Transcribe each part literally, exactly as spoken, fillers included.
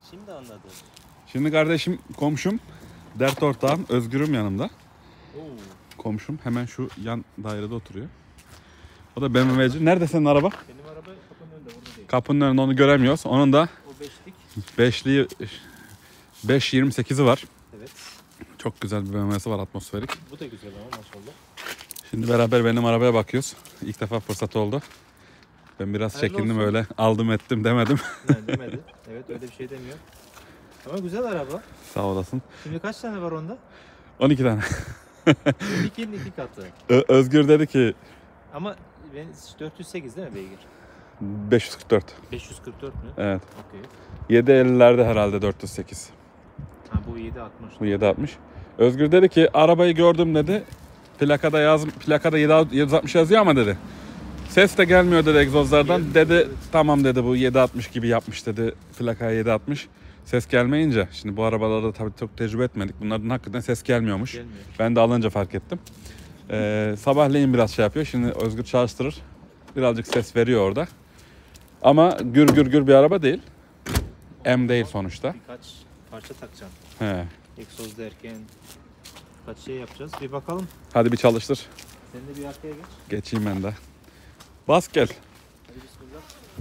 Şimdi anladım. Şimdi kardeşim, komşum, dert ortağım, Özgür'üm yanımda. Oo. Komşum hemen şu yan dairede oturuyor. O da B M W'ci. Nerede senin araba? Benim araba kapının önünde, burada değil. Kapının önünde, onu göremiyoruz. Onun da O beşlik. beşli beş yirmi sekizi var. Evet. Çok güzel bir B M W'si var, atmosferik. Bu da güzel ama maşallah. Şimdi beraber benim arabaya bakıyoruz. İlk defa fırsat oldu. Ben biraz Hayırlı çekindim, olsun. öyle aldım ettim demedim. Yani demedi. Evet, öyle bir şey demiyor. Ama güzel araba. Sağ olasın. Şimdi kaç tane var onda? on iki tane. ikinin iki katı. Ö- Özgür dedi ki Ama ben dört yüz sekiz değil mi beygir? beş yüz kırk dört. beş yüz kırk dört mü? Evet. Okey. yedi ellilerde herhalde dört yüz sekiz. Ha, bu yedi altmış. Bu yedi altmış. Özgür dedi ki arabayı gördüm dedi. Plakada yaz plakada yedi yüz altmış yazıyor ama dedi. Ses de gelmiyor dedi egzozlardan. Gelmiyor, Dedi evet. tamam dedi, bu yedi altmış gibi yapmış dedi. Plakaya yedi altmış. Ses gelmeyince, şimdi bu arabalarda tabii çok tecrübe etmedik. Bunlardan hakikaten ses gelmiyormuş. Gelmiyor. Ben de alınca fark ettim. Ee, sabahleyin biraz şey yapıyor. Şimdi Özgür çalıştırır. Birazcık ses veriyor orada. Ama gür gür gür bir araba değil. M değil sonuçta. Birkaç parça takacağım. He. Egzoz derken kaç şey yapacağız. Bir bakalım. Hadi bir çalıştır. Sen de bir arkaya geç. Geçeyim ben de. Bas gel. Hadi bismillah.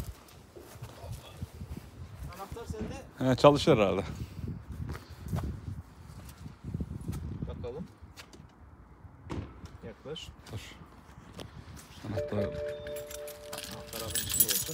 Anahtar sende. He, çalışır herhalde. Bakalım. Yaklaş. Dur. Anahtar. Anahtar abinin içinde olsun.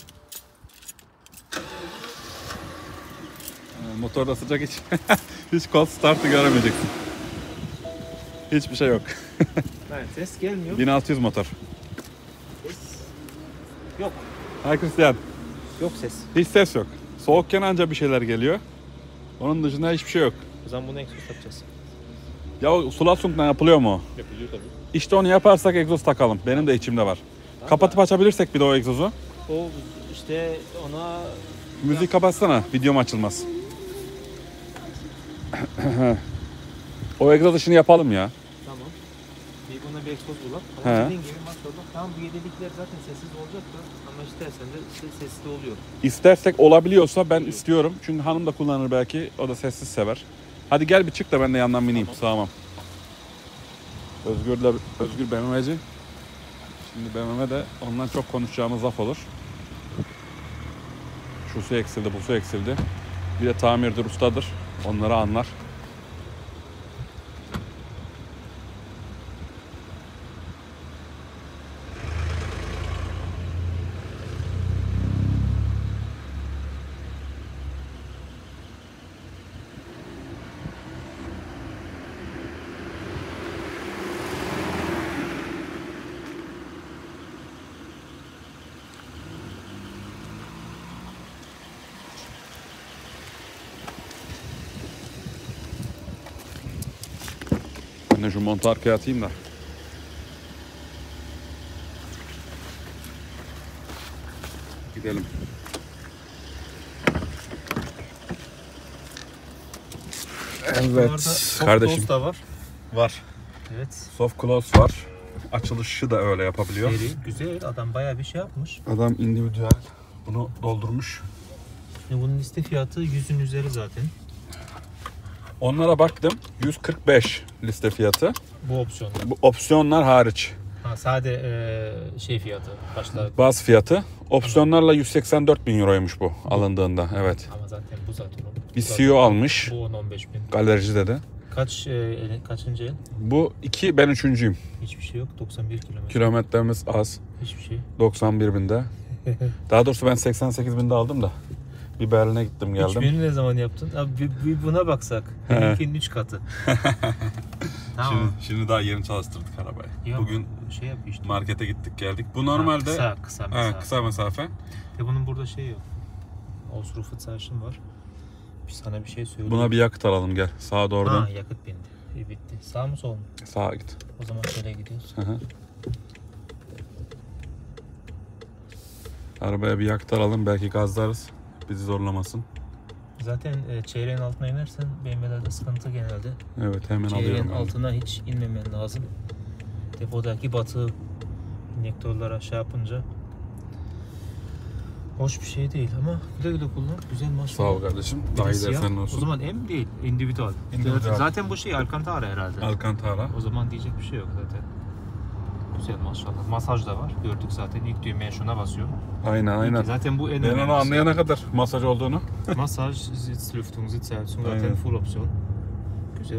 Ee, Motorda sıcak hiç. Hiç kol startı göremeyeceksin. Hiçbir şey yok. Evet, ses gelmiyor. bin altı yüz motor. Ses yok. Hay Christian. Yok ses. Hiç ses yok. Soğukken anca bir şeyler geliyor. Onun dışında hiçbir şey yok. O zaman bunu egzoz takacağız. Ya o Sulasung'dan yapılıyor mu o? Yapılıyor tabii. İşte onu yaparsak egzoz takalım. Benim de içimde var. Kapatıp açabilirsek bir de o egzozu. O işte ona Müziği kapatsana. Videom açılmaz. O egzoz işini yapalım ya. tamam. Bir buna bir egzoz bulalım. He. Ama dediğin gibi maşallah. Tamam, bu yedilikler zaten sessiz olacak da ama istersen de işte sesli oluyor. İstersek olabiliyorsa ben istiyorum. Çünkü hanım da kullanır belki. O da sessiz sever. Hadi gel bir çık da ben de yandan bineyim. Sağlam. Özgür'le Özgür B M W'ci. Şimdi B M W'de ondan çok konuşacağımız laf olur. Şu su eksildi, bu su eksildi. Bir de tamirdir, ustadır. Onları anlar. Ben de şu montu arkaya atayım da. Gidelim. Evet kardeşim. da var. Var. Evet. Soft close var. Açılışı da öyle yapabiliyor. Seri, güzel. Adam bayağı bir şey yapmış. Adam individual bunu doldurmuş. Şimdi bunun liste fiyatı yüzün üzeri zaten. Onlara baktım. yüz kırk beş liste fiyatı. Bu opsiyonda. Bu opsiyonlar hariç. Ha, sade e, şey fiyatı. Başta. Baz fiyatı. Opsiyonlarla yüz seksen dört bin euroymuş bu alındığında. Evet. Ama zaten bu zaten o. Bir C E O almış. Bu on on beş bin. Galerici dedi. Kaç e, el, kaçıncı el? Bu iki, ben üçüncüyüm. Hiçbir şey yok. doksan bir kilometre. Kilometremiz az. Hiçbir şey. doksan bir binde. Daha doğrusu ben seksen sekiz binde aldım da. Bir Berlin'e gittim geldim. Hiçbirini ne zaman yaptın? Abi bir, bir buna baksak. Benimkinin üç katı. Tamam. Şimdi, şimdi daha yeni çalıştırdık arabayı. Ya, Bugün şey yap işte. markete gittik geldik. Bu normalde Ha, kısa kısa mesafe. ha, kısa mesafe. E bunun burada şey yok. Ausrufezeichen var. Bir sana bir şey söyleyeyim. Buna bir yakıt alalım gel. Sağa doğru dön. Ha, yakıt bindi. İyi, bitti. Sağ mı sol mu? Sağa git. O zaman şöyle gidiyoruz. Hı hı. Arabaya bir yakıt alalım, belki gazlarız. Bizi zorlamasın. Zaten e, çeyreğin altına inersen B M W'lerde sıkıntı genelde. Evet, hemen Çeyreğin alıyorum. ben de. altına hiç inmemen lazım. Depodaki batı injektörler aşağı yapınca Hoş bir şey değil ama güle güle kullan. Güzel maşallah. Sağ ol kardeşim. Bir de Daha iyi siyah. dersen olsun. O zaman M değil, individual. Individual. Zaten bu şey Alcantara herhalde. Alcantara. O zaman diyecek bir şey yok zaten. Güzel maşallah. Masaj da var. Gördük zaten. İlk düğmeye şuna basıyorum. Aynen aynen. Zaten bu en Ben önemlisi. onu anlayana kadar masaj olduğunu. Masaj, Sitzlüftung, Sitzheizung zaten Aynen. full opsiyon. Güzel.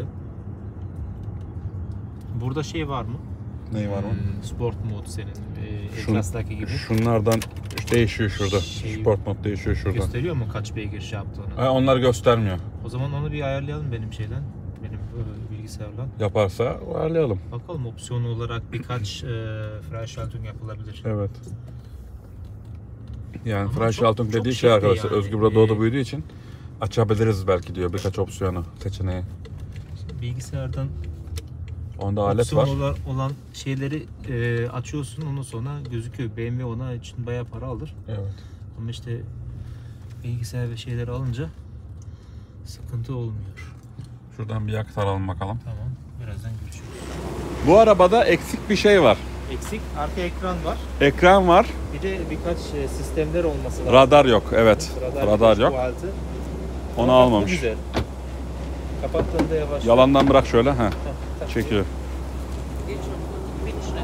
Burada şey var mı? Neyi var mı? Hmm, sport mod senin. E, Şun- E-Class'taki gibi. Şunlardan değişiyor şurada. Şey- Sport mod değişiyor şurada. Gösteriyor mu kaç beygir şey yaptığını? Ha, onlar göstermiyor. O zaman onu bir ayarlayalım benim şeyden. Benim e, bilgisayarla. Yaparsa ayarlayalım. Bakalım opsiyon olarak birkaç e, Freischaltung yapılabilir. Evet. Yani Ama Freischaltung çok- dediği çok şey şey arkadaşlar. yani. Özgür burada doğdu Ee, büyüdüğü için açabiliriz belki diyor birkaç opsiyonu, seçeneği. Bilgisayardan Onda alet opsiyon var. olan, olan şeyleri e, açıyorsun, ondan sonra gözüküyor. B M W ona için bayağı para alır. Evet. Ama işte bilgisayar ve şeyleri alınca sıkıntı olmuyor. Şuradan bir aktaralım bakalım. Tamam, birazdan görüşürüz. Bu arabada eksik bir şey var. Eksik arka ekran var. Ekran var. Bir de birkaç e, sistemler olması lazım. Radar yok. Evet. Radar, yok. Bu altı. Onu Ama bak, bu almamış. Güzel. Kapattığında yavaş. Yalandan bırak şöyle. Heh. Heh, tak. Çekiyor. Geç bir içine.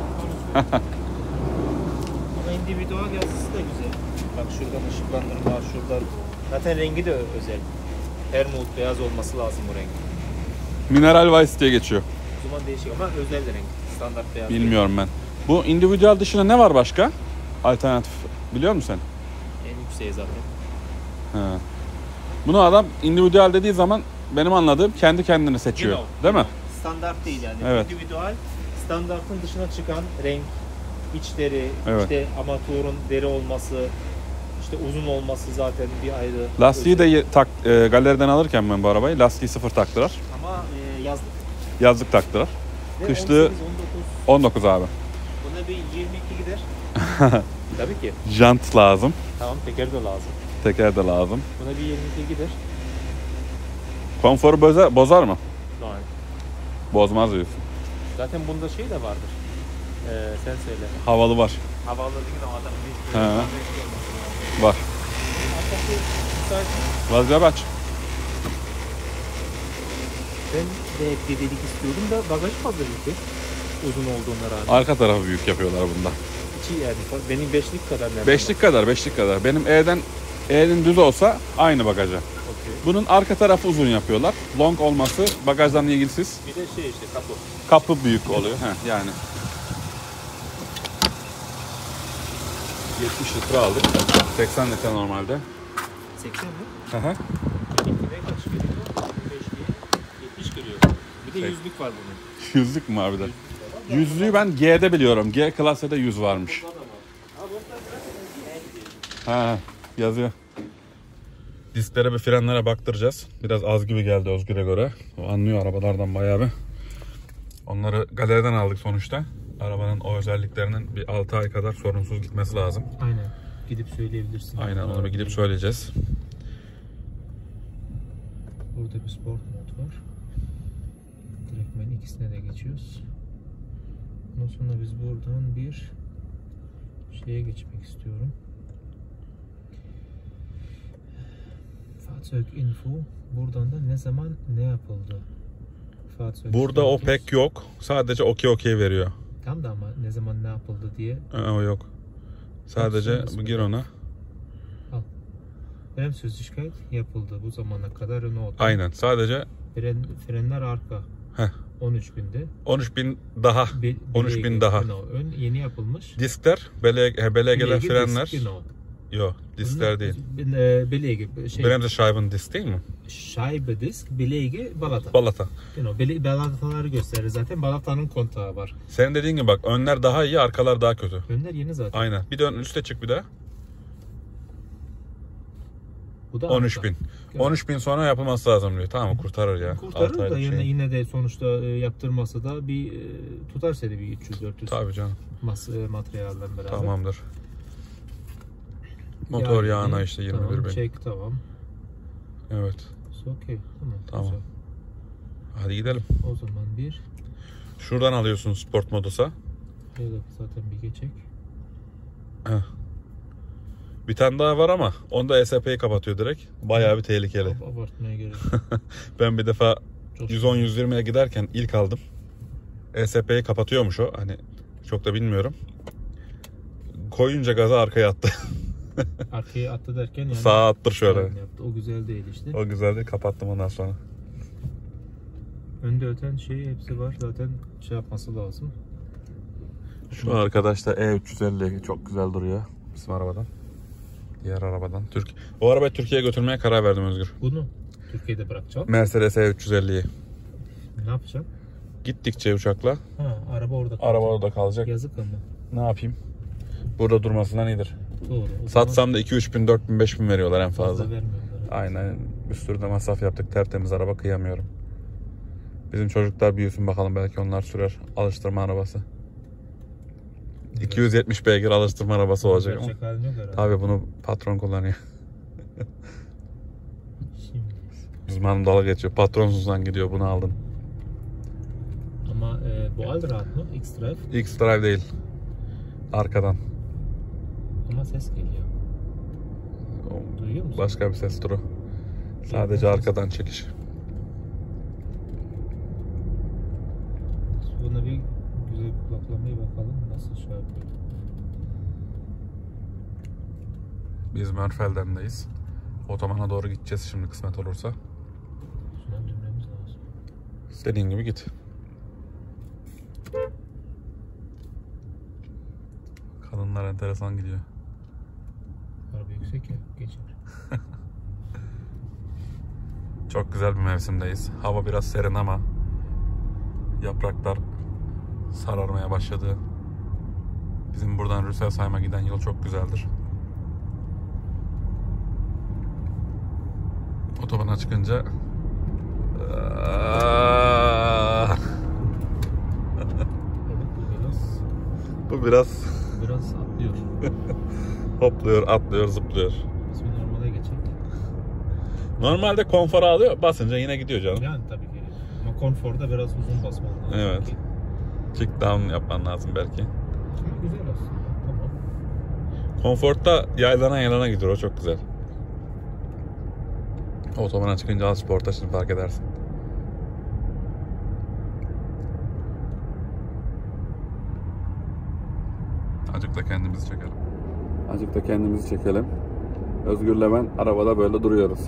Ama individual yazısı da güzel. Bak şuradan ışıklandırma var, şuradan. Zaten rengi de özel. Her mod beyaz olması lazım bu renk. Mineral Vice diye geçiyor. O zaman değişik ama özel de renk. Standart beyaz. değil. Bilmiyorum ben. Bu individual dışında ne var başka? Alternatif. Biliyor musun sen? En yükseği zaten. He. Bunu adam individual dediği zaman benim anladığım kendi kendini seçiyor. Genau, Değil mi? genau. Standart değil yani. Evet. Individual, standartın dışına çıkan renk, iç deri, Evet. işte amatörün deri olması, işte uzun olması zaten bir ayrı. Lastiği de özel. ye- tak, e, galeriden alırken ben bu arabayı lastiği sıfır taktılar. Ama e, yazlık. Yazlık taktılar. Ve Kışlığı on sekiz, on dokuz. on dokuz abi. Buna bir yirmi iki gider. Tabii ki. Jant lazım. Tamam, teker de lazım. Teker de lazım. Buna bir yirmi iki gider. Konforu boza- bozar mı? Hayır. Bozmaz diyorsun. Zaten bunda şey de vardır. Ee, sen söyle. Havalı var. Havalı değil ama adam bir He. bir- Var. Arkası müsait mi? Vazgeçe aç. Ben de hep dedik istiyordum da bagaj fazla büyük. Uzun olduğuna rağmen. Arka tarafı büyük yapıyorlar bunda. İçi yani benim beşlik kadar nereden? Beşlik kadar, beşlik kadar. Benim E'den E'nin düz olsa aynı bagaja. Okey. Bunun arka tarafı uzun yapıyorlar. Long olması bagajdan ilgisiz. Bir de şey işte kapı. Kapı büyük oluyor. Heh, yani. yetmiş litre aldık. seksen litre normalde. seksen mi? Hı hı. Ne kaç geliyor? beş yetmiş geliyor. Bir de Sek- yüzlük var bunun. Yüzlük mü harbiden? Yüzlüğü ben G'de biliyorum. G klasede yüz varmış. Burada da var. Ha burada Ha, yazıyor. Disklere ve frenlere baktıracağız. Biraz az gibi geldi Özgür'e göre. O anlıyor arabalardan bayağı bir. Onları galeriden aldık sonuçta. Arabanın o özelliklerinin bir altı ay kadar sorunsuz gitmesi lazım. Aynen. Gidip söyleyebilirsin. Aynen, onu bir gidip söyleyeceğiz. Burada bir sport mod var. Direktmen ikisine de geçiyoruz. Ondan sonra biz buradan bir şeye geçmek istiyorum. Fahrzeug info. Buradan da ne zaman ne yapıldı? Fahrzeug Burada o status. pek yok. Sadece okey okey veriyor. Tam da ama ne zaman ne yapıldı diye. Ha, o yok. Sadece Baksana, gir ona. Bremsflüssigkeit yapıldı bu zamana kadar Renault. Aynen. Sadece Fren, frenler arka. Heh. on üç binde. on üç bin daha. Be, on üç bin belege, daha. Genau. Ön yeni yapılmış. Diskler, belege, belegeler, Belege, frenler. disk, genau. Yok, diskler değil. E, belege, şey, Bremse disk değil mi? Scheibe disk, belege, balata. Balata. Genau. Bele, balataları gösterir zaten. Balatanın kontağı var. Senin dediğin gibi bak, önler daha iyi, arkalar daha kötü. Önler yeni zaten. Aynen. Bir dön üste çık bir daha. Bu da on üç arka. bin. Genau. on üç bin sonra yapılması lazım diyor. Tamam, kurtarır ya. Kurtarır Altı da aylık yine, şey. yine de sonuçta e, yaptırması da bir e, tutar seni bir üç yüz dört yüz Tabii canım. mas, e, materyalden beraber. Tamamdır. Motor Yani, yağına işte yirmi bir tamam, bin. çek tamam. Evet. Okey. Tamam. Tamam. Güzel. Hadi gidelim. O zaman bir Şuradan alıyorsun sport modusa. şöyle zaten bir geçecek. Heh. Bir tane daha var ama onda E S P'yi kapatıyor direkt. Bayağı bir tehlikeli. Abartmaya gerek yok. Ben bir defa Çok yüz on yüz yirmiye giderken ilk aldım. E S P'yi kapatıyormuş o. Hani çok da bilmiyorum. Koyunca gaza arkaya attı. Arkaya attı derken yani. Sağa attır şöyle. Yaptı. O güzel değil işte. O güzeldi. Kapattım ondan sonra. Önde öten şey hepsi var. Zaten şey yapması lazım. Şu arkadaşta E üç yüz elli çok güzel duruyor. Bizim arabadan. Diğer arabadan. Türk. O arabayı Türkiye'ye götürmeye karar verdim Özgür. Bunu Türkiye'de bırakacağım. Mercedes E üç yüz elliyi. Ne yapacağım? Gittikçe uçakla. Ha, araba orada kalacak. Araba orada kalacak. Yazık ama. Ne yapayım? Burada durmasından iyidir. Doğru. Satsam da iki üç bin dört bin beş bin veriyorlar en fazla. fazla vermiyorlar. Aynen. Bir sürü de masraf yaptık. Tertemiz araba, kıyamıyorum. Bizim çocuklar büyüsün bakalım, belki onlar sürer. Alıştırma arabası. Evet. iki yüz yetmiş beygir alıştırma arabası olacak ama. Gerçek halin yok herhalde. Tabii bunu patron kullanıyor. Şimdi. Bizim hanım dalga geçiyor. Patronsuzdan gidiyor, bunu aldın. Ama e, bu Allrad mı? X-Drive. X-Drive değil. Arkadan. Ama ses geliyor. Duyuyor musun? Başka bir ses turu. Sadece arkadan çekiş. Buna bir güzel kulaklamaya bakalım nasıl şey yapıyor. Biz Mörfelden'deyiz. Otobana doğru gideceğiz şimdi kısmet olursa. Şuna dönmemiz lazım. İstediğin gibi git. Kadınlar enteresan gidiyor. Araba yüksek ya, geçer. Çok güzel bir mevsimdeyiz. Hava biraz serin ama yapraklar sararmaya başladı. Bizim buradan Rüsselsheim'a giden yol çok güzeldir. Otobana çıkınca Evet, bu biraz bu biraz biraz atlıyor. hopluyor, atlıyor, zıplıyor. Biz bir normale geçecek. Normalde konfor alıyor, basınca yine gidiyor canım. Yani tabii ki. Ama konforda biraz uzun basman lazım. Evet. Ki. Kick down yapman lazım belki. Ama güzel aslında. Tamam. Konforta yaylana yaylana gidiyor, o çok güzel. Otobana çıkınca az sporta şimdi fark edersin. Azıcık da kendimizi çekelim. Azıcık da kendimizi çekelim. Özgür'le ben arabada böyle duruyoruz.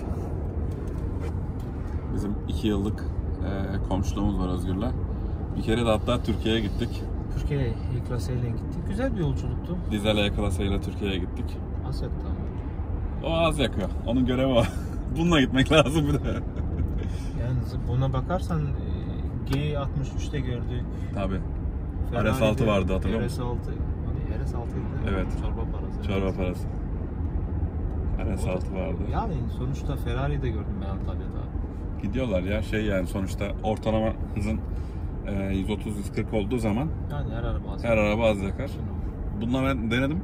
Bizim iki yıllık e, komşuluğumuz var Özgür'le. Bir kere de hatta Türkiye'ye gittik. Türkiye'ye E-Klase ile gittik. Güzel bir yolculuktu. Dizel E-Klase ile Türkiye'ye gittik. Az yaktı ama. O az yakıyor. Onun görevi o. Bununla gitmek lazım bir de. Yani buna bakarsan G altmış üçte gördük. Tabii. R S altı vardı, hatırlıyor musun? R S altı. Hani R S altıydı. Evet. Çorba parası. Çorba parası. R S altı vardı. Yani sonuçta Ferrari'yi de gördüm ben Antalya'da. Gidiyorlar ya, şey yani sonuçta ortalama hızın e, yüz otuz yüz kırk olduğu zaman Yani her araba az. her araba az yakar. Bununla ben denedim.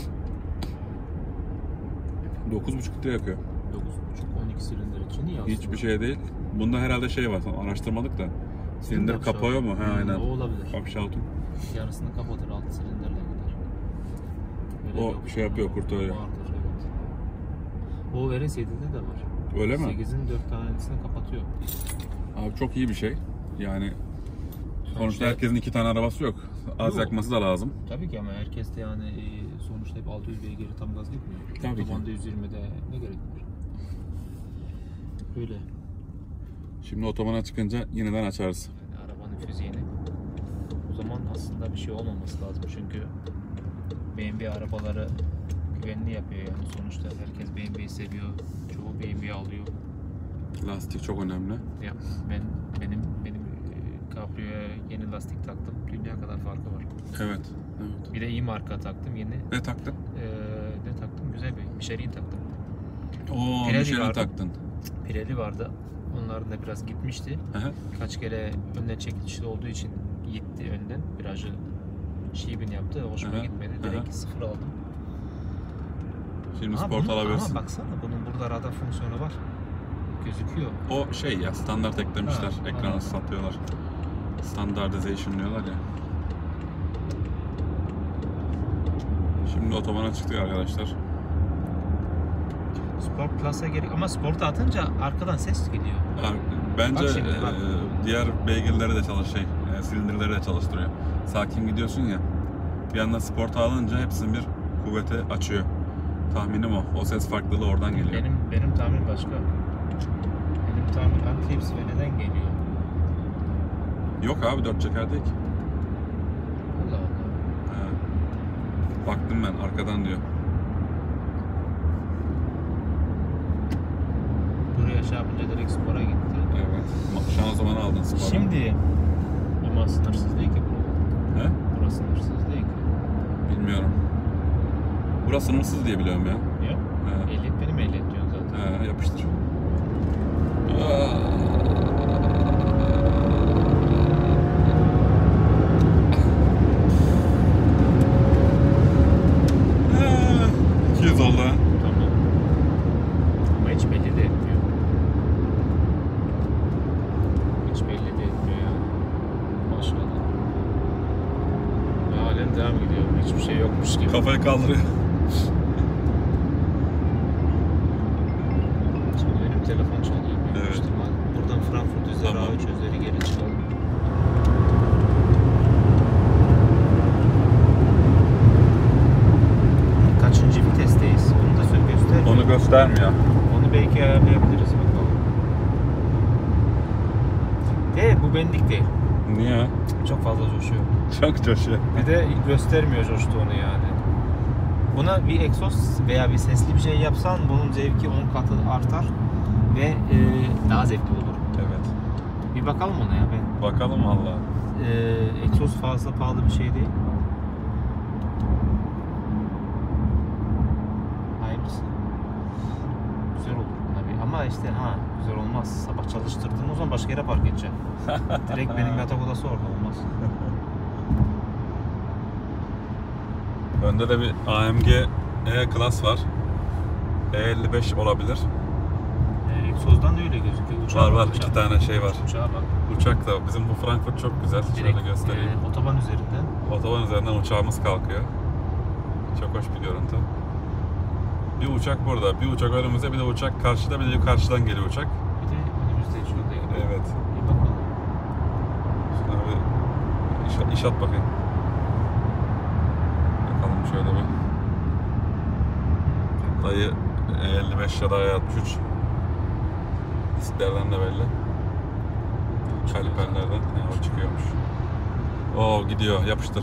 dokuz buçuk litre yakıyor. dokuz buçuk on iki silindir için iyi aslında. Hiçbir şey değil. Bunda herhalde şey var, araştırmadık da. Silindir kapıyor mu? He, Hmm, aynen. O olabilir. Abschaltung. Yarısını kapatır, altı silindirle gider. Öyle O bir şey yapıyor, kurtarıyor. Vardır, evet. O R S yedide de var. Öyle mi? sekizin dört tanesini kapatıyor. Abi çok iyi bir şey. Yani sonuçta Sonuçta- herkesin iki tane arabası yok. Az Yok. yakması da lazım. Tabii ki ama herkes de yani e, sonuçta hep altı yüz beygiri tam gaz gitmiyor. Tabii ki. Otobanda yüz yirmide ne gerek var? Böyle. Şimdi otobana çıkınca yeniden açarız. Yani arabanın fiziğini. O zaman aslında bir şey olmaması lazım çünkü B M W arabaları güvenli yapıyor yani sonuçta herkes B M W'yi seviyor. Çoğu B M W alıyor. Lastik çok önemli. Ya ben benim benim e, Cabrio'ya yeni lastik taktım. Dünya kadar farkı var. Evet. Evet. Bir de iyi marka taktım yeni. Ne taktın? Ee, ne taktım? Güzel bir Michelin taktım. Oo, Pirelli Michelin vardı. taktın. Pirelli vardı. Onların da biraz gitmişti. Aha. Kaç kere önden çekilişli olduğu için gitti önden. Virajı şibin yaptı. Hoşuma Aha, gitmedi. aha. Direkt sıfır aldım. Şimdi Ama sport bunun- alabilirsin. Ama baksana bunun burada radar fonksiyonu var. Gözüküyor. O şey ya, standart eklemişler. Ha, Ekranı anladım. satıyorlar. Standardization diyorlar ya. Şimdi otobana çıktık arkadaşlar. Sport Plus'a gerek ama Sport'a atınca arkadan ses geliyor. Abi, bence Bak şimdi, e, bak. diğer beygirleri de çalış şey, e, silindirleri de çalıştırıyor. Sakin gidiyorsun ya. Bir yandan Sport'a alınca hepsinin bir kuvveti açıyor. Tahminim o. O ses farklılığı oradan geliyor. Benim benim tahminim başka. Benim tahminim Antips ve neden geliyor? Yok abi dört çeker değil ki. Allah Allah. He. Baktım ben arkadan diyor. Buraya şey yapınca direkt Spor'a gitti. Evet. Ma- Şanzıman aldın Spor'a. Şimdi ama sınırsız değil ki bu. He? Burası sınırsız değil ki. Bilmiyorum. Burası sınırsız diye biliyorum ya. Yok. He. Ehliyet benim ehliyet diyorsun zaten. He, yapıştır. iki yüz oldu ha. Tamam. Ama hiç belli de etmiyor. Hiç belli de etmiyor ya. Maşallah. Halen devam gidiyor. Hiçbir şey yokmuş gibi. Kafayı kaldırıyor. Şimdi benim telefon çalıyor. Evet. Evet. Buradan Frankfurt üzeri Tamam. A üç üzeri geri çıkalım. Kaçıncı vitesteyiz? Onu da söyle göster. Onu göstermiyor. Onu belki ayarlayabiliriz bakalım. De bu benlik değil. Niye? Çok fazla coşuyor. Çok coşuyor. Bir de göstermiyor coştuğunu yani. Buna bir egzoz veya bir sesli bir şey yapsan bunun zevki on katı artar ve e, daha zevkli olur. Evet. Bir bakalım ona ya ben. Bakalım valla. E, egzoz fazla pahalı bir şey değil. Hayırlısı. Güzel olur tabii ama işte ha güzel olmaz. Sabah çalıştırdığın o zaman başka yere park edeceksin. Direkt benim yatak odası orada olmaz. Önde de bir A M G E-Class var. E elli beş olabilir. E, egzozdan da öyle gözüküyor. Uçağa Var bak, var uçağa. iki tane şey var. Uçağa bak. Uçak da bizim bu Frankfurt çok güzel. Direkt Şöyle göstereyim. e, otoban üzerinden. Otoban üzerinden uçağımız kalkıyor. Çok hoş bir görüntü. Bir uçak burada, bir uçak önümüzde, bir de uçak karşıda, bir de karşıdan geliyor uçak. Bir de önümüzde şurada gidiyor. Evet. Bir bakalım. Şuna bir iş, iş at bakayım. Bakalım şöyle bir. Dayı E elli beş ya da E altmış üç. Disklerden de belli. Kaliperlerden. Yani o çıkıyormuş. Oo gidiyor, yapıştır.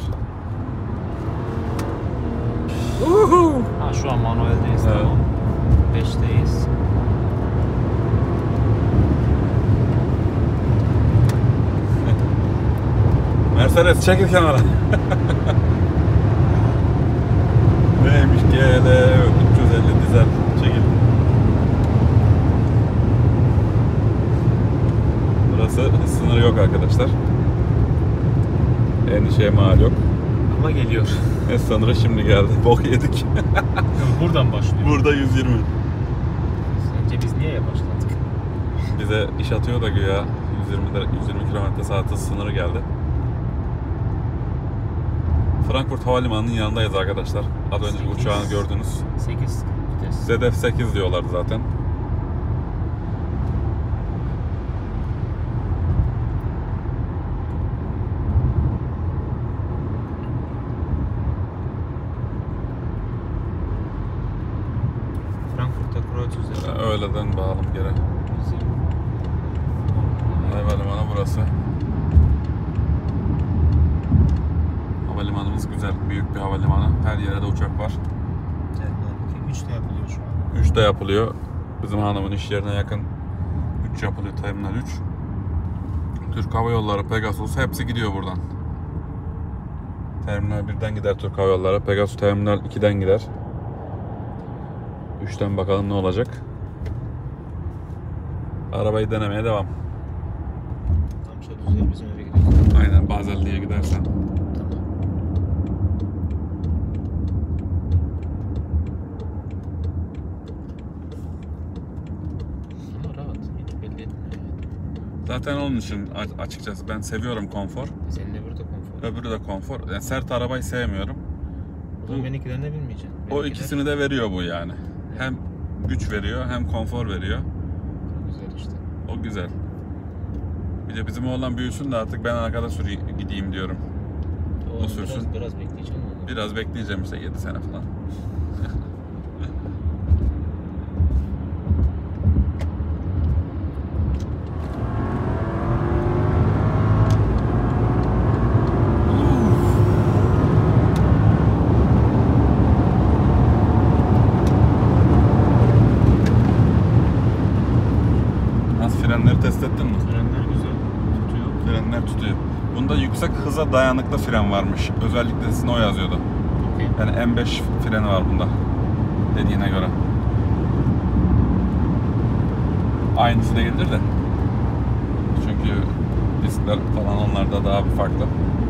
Ha şu an manueldeyiz Evet. tamam. beşteyiz. Mercedes çekil kenara. Neymiş G L üç yüz elli dizel çekil. Burası sınır yok arkadaşlar. Endişeye mal yok. Ama geliyor. Ne sınırı şimdi geldi. Bok yedik. Buradan başlıyor. Burada yüz yirmi. Sence biz niye yavaşladık? Bize iş atıyor da güya yüz yirmi der- yüz yirmi kilometre saat hız sınırı geldi. Frankfurt Havalimanı'nın yanındayız arkadaşlar. Az önce Sekiz. uçağını gördünüz. sekiz vites. Z F sekiz diyorlardı zaten. Frankfurt'ta Kreuz üzeri. Öyle dön bakalım geri. Havalimanı burası. Havalimanımız güzel. Büyük bir havalimanı. Her yere de uçak var. üç de yapılıyor şu an. üç de yapılıyor. Bizim hanımın iş yerine yakın üç yapılıyor. Terminal üç. Türk Hava Yolları, Pegasus hepsi gidiyor buradan. Terminal birden gider Türk Hava Yolları. Pegasus Terminal ikiden gider. üçten bakalım ne olacak. Arabayı denemeye devam. Tam şu düzey bizim eve gidiyoruz. Aynen Bazelli'ye gidersen. Tamam. Ama rahat. Hiç belli etmiyor yani. Zaten onun için a- açıkçası ben seviyorum konfor. Senin de burada konfor. Öbürü de konfor. Yani sert arabayı sevmiyorum. O zaman benimkilerine binmeyeceksin. O Benimkiler- ikisini de veriyor bu yani. Hem güç veriyor hem konfor veriyor. Güzel işte. O güzel. Bir de bizim oğlan büyüsün de artık ben arkada sür gideyim diyorum. O, O sürsün. Biraz, biraz bekleyeceğim onu. Biraz bekleyeceğim işte yedi sene falan. Nasıl, frenleri test ettin mi? Frenler güzel tutuyor. Frenler tutuyor. Bunda yüksek hıza dayanıklı fren varmış. Özellikle sizin o yazıyordu. Okay. Yani M beş freni var bunda. Dediğine göre. Aynısı değildir de. Çünkü diskler falan onlarda daha bir farklı.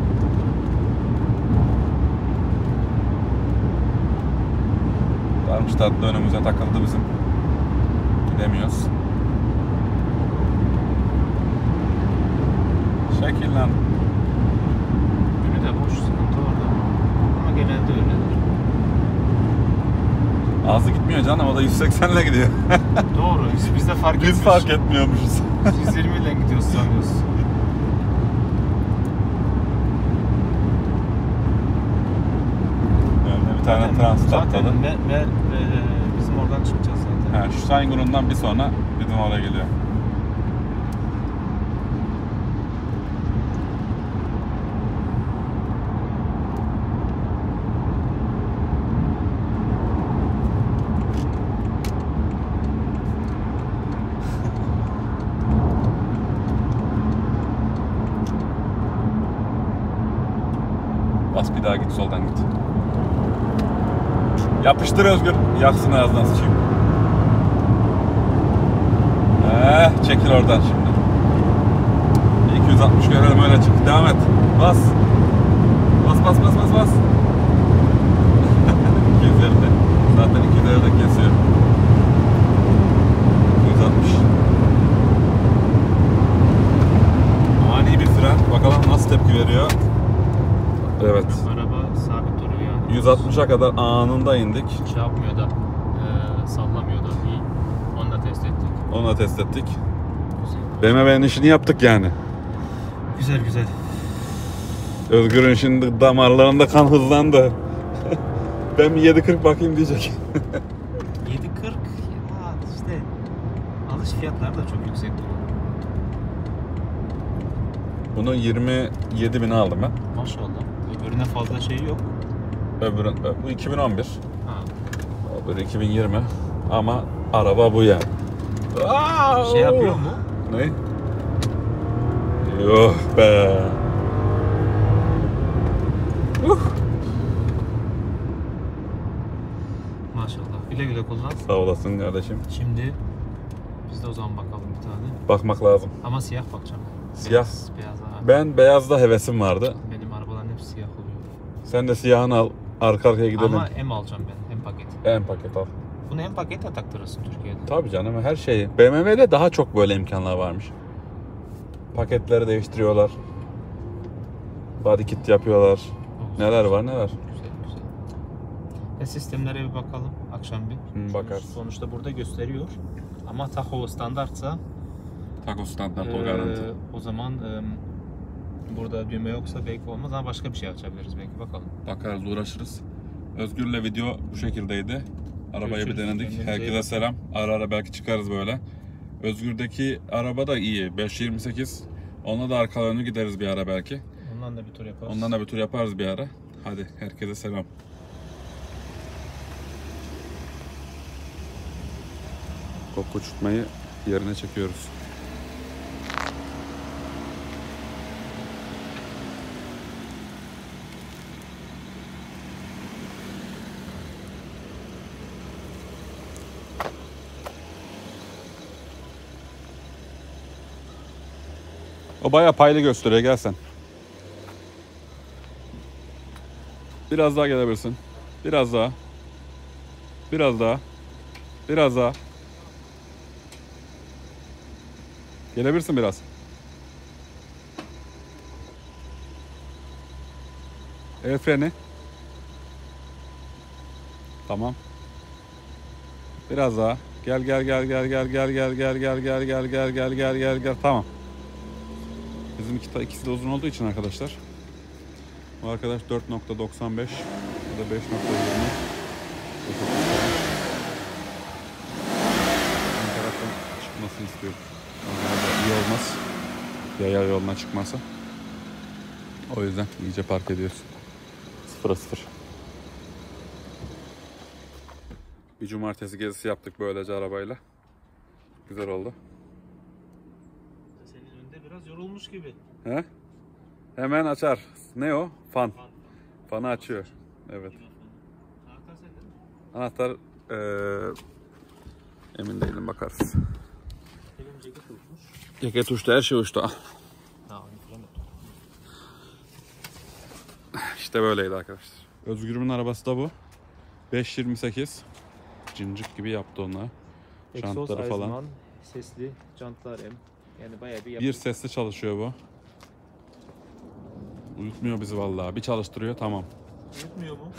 Darmstadt da önümüze takıldı bizim. Gidemiyoruz. Şekil lan. Günü de boş, sıkıntı orada. Ama genelde öyledir. Ağzı gitmiyor canım, o da yüz seksen ile gidiyor. Doğru, biz, biz de fark etmiyoruz. Biz fark etmiyormuşuz. yüz yirmi ile gidiyoruz sanıyoruz. Önde bir tane transit zaten atladı. me, me, e, bizim oradan çıkacağız zaten. Ha, şu Sayngur'undan bir sonra bizim oraya geliyor. Bas bir daha git, soldan git. Yapıştır Özgür. Yaksın ağzından sıçayım. Eh, çekil oradan şimdi. iki yüz altmış görelim, öyle çık. Devam et. Bas. Bas bas bas bas bas. iki yüz elli. Zaten iki yüz elli de kesiyor. iki yüz altmış. Ani bir fren. Bakalım nasıl tepki veriyor. Evet. Araba sabit duruyor yani. yüz altmışa kadar anında indik. Şey yapmıyor da, e, sallamıyor da iyi. Onu da test ettik. Onu da test ettik. Güzel. B M W'nin işini yaptık yani. Güzel güzel. Özgür'ün şimdi damarlarında kan hızlandı. Ben bir yedi kırk bakayım diyecek. yedi kırk ya işte alış fiyatları da çok yüksek. Bunu yirmi yedi bine aldım ben. Maşallah. Öbürüne fazla şey yok. Öbürü, bu iki bin on bir. Ha. Öbürü iki bin yirmi. Ama araba bu yani. Şey yapıyor mu? Ne? Yuh be. Uh. Maşallah. Güle güle kullan. Sağ olasın kardeşim. Şimdi biz de o zaman bakalım bir tane. Bakmak lazım. Ama siyah bakacağım. Siyah. Beyaz, beyaz ha. Ben beyazda hevesim vardı. Benim arabaların hepsi siyah oluyor. Sen de siyahını al. Arka arkaya gidelim. Ama M alacağım ben. M paket. En paket al. Bunu M paketle taktırırsın Türkiye'de. Tabii canım, her şeyi. B M W'de daha çok böyle imkanlar varmış. Paketleri değiştiriyorlar. Body kit yapıyorlar. Olsun. Neler var neler. Güzel güzel. E sistemlere bir bakalım akşam bir. Hı, bakarsın. Sonuçta burada gösteriyor. Ama Tahoe standartsa Taco standart e, o garanti. o zaman e, burada düğme yoksa belki olmaz ama başka bir şey açabiliriz belki, bakalım. Bakarız, uğraşırız. Özgür'le video bu şekildeydi. Arabayı bir Görüşürüz. denedik. Kendinize iyi Herkese bakın. selam. Ara ara belki çıkarız böyle. Özgür'deki araba da iyi. beş yirmi sekiz. Onunla da arka önü gideriz bir ara belki. Ondan da bir tur yaparız. Ondan da bir tur yaparız bir ara. Hadi herkese selam. Koku uçurtmayı yerine çekiyoruz. O bayağı paylı gösteriyor, gel sen. Biraz daha gelebilirsin. Biraz daha. Biraz daha. Biraz daha. Gelebilirsin biraz. El freni. Tamam. Biraz daha. Gel gel gel gel gel gel gel gel gel gel gel gel gel gel gel gel. Tamam. Bizim iki, ikisi de uzun olduğu için arkadaşlar. Bu arkadaş dört nokta doksan beş. Bu da beş nokta yirmi. Ön taraftan çıkmasını istiyorum. Normalde iyi olmaz. Yaya yoluna çıkması. O yüzden iyice park ediyoruz. Sıfıra sıfır. Bir cumartesi gezisi yaptık böylece arabayla. Güzel oldu. Senin önünde biraz yorulmuş gibi. He? Hemen açar. Ne o? Fan. Fan. Fanı açıyor. Evet. Anahtar sende mi? Anahtar eee, emin değilim, bakarız. Elim ceket uçmuş. Ceket uçtu, her şey uçtu. Ha, onu falan yaptım. İşte böyleydi arkadaşlar. Özgür'ümün arabası da bu. beş yirmi sekiz. Cincik gibi yaptı onları. Egzoz, Jantları falan. Eisenman, sesli, jantlar M. Yani bayağı bir Bir yapı. sesli çalışıyor bu. Uyutmuyor bizi vallahi. Bir çalıştırıyor, tamam. Uyutmuyor mu?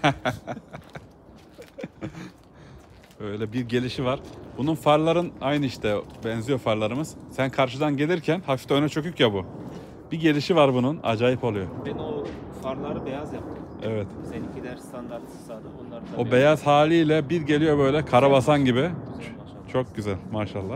Öyle bir gelişi var. Bunun farların aynı işte, benziyor farlarımız. Sen karşıdan gelirken hafif de öne çökük ya bu. Bir gelişi var bunun, acayip oluyor. Ben o farları beyaz yaptım. Evet. Seninkiler standart sağda. Onlar da O beyaz haliyle bir geliyor böyle karabasan gibi. Güzel maşallah. Çok güzel maşallah.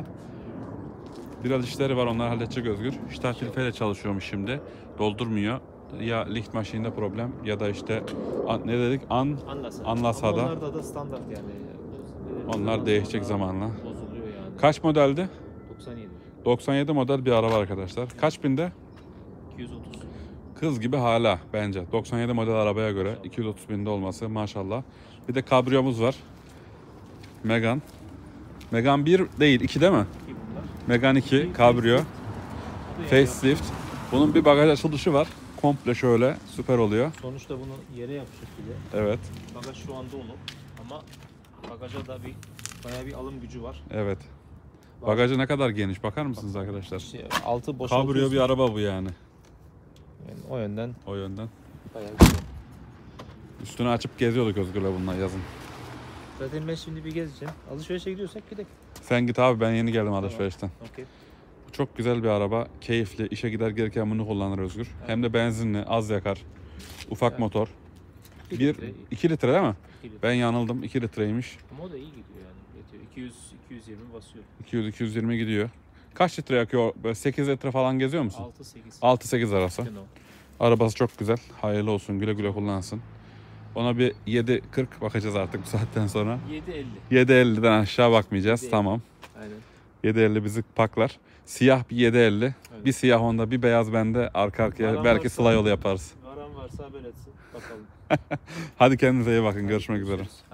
Biraz işleri var, onları halledecek Özgür. Start filtreyle çalışıyormuş şimdi. Doldurmuyor. Ya lift maşininde problem ya da işte an- ne dedik? An Anlasada. Anlasada. Ama onlar da, da standart yani. Onlar değişecek zamanla. Bozuluyor yani. Kaç modeldi? doksan yedi. doksan yedi model bir araba arkadaşlar. Kaç binde? iki yüz otuz. Kız gibi hala bence. doksan yedi model arabaya göre iki yüz otuz binde olması maşallah. Bir de kabriyomuz var. Megane. Megane bir değil, iki değil mi? İki bunlar. Megane iki kabriyo. Facelift. Bunun bir bagaj açılışı var. Komple şöyle süper oluyor. Sonuçta bunu yere yapışık bile. Evet. Bagaj şu anda onu. Ama bagaja da bir bayağı bir alım gücü var. Evet. Bagajı ne kadar geniş bakar mısınız arkadaşlar? İşte altı Kabriyo boşaltıyorsun. bir araba bu yani. Yani o yönden O yönden. bayağı güzel. Üstünü açıp geziyorduk Özgür'le bununla yazın. Zaten ben şimdi bir gezeceğim. Alışverişe gidiyorsak gidelim. Sen git abi, ben yeni geldim alışverişten. Okey. Bu çok güzel bir araba. Keyifli. İşe gider gelirken bunu kullanır Özgür. Hem de benzinli, az yakar. Ufak Evet. motor. İki Bir, litre, iki litre değil mi? iki litre. Ben yanıldım. iki litreymiş. Ama o da iyi gidiyor yani. Yetiyor. iki yüz iki yüz yirmi basıyor. iki yüz iki yüz yirmi gidiyor. Kaç litre yakıyor? Böyle sekiz litre falan geziyor musun? altı sekiz. altı sekiz arası. Renault. Arabası çok güzel. Hayırlı olsun. Güle güle kullansın. Ona bir yedi kırk bakacağız artık bu saatten sonra. yedi elli. yedi elliden aşağı bakmayacağız. yedi elli. Tamam. Aynen. yedi elli bizi paklar. Siyah bir yedi elli. Evet. Bir siyah onda, bir beyaz bende. Arka arkaya Varan belki varsa- sıla yolu yaparız. Varan varsa haber etsin. Bakalım. Hadi kendinize iyi bakın. Görüşmek üzere. Görüşürüz.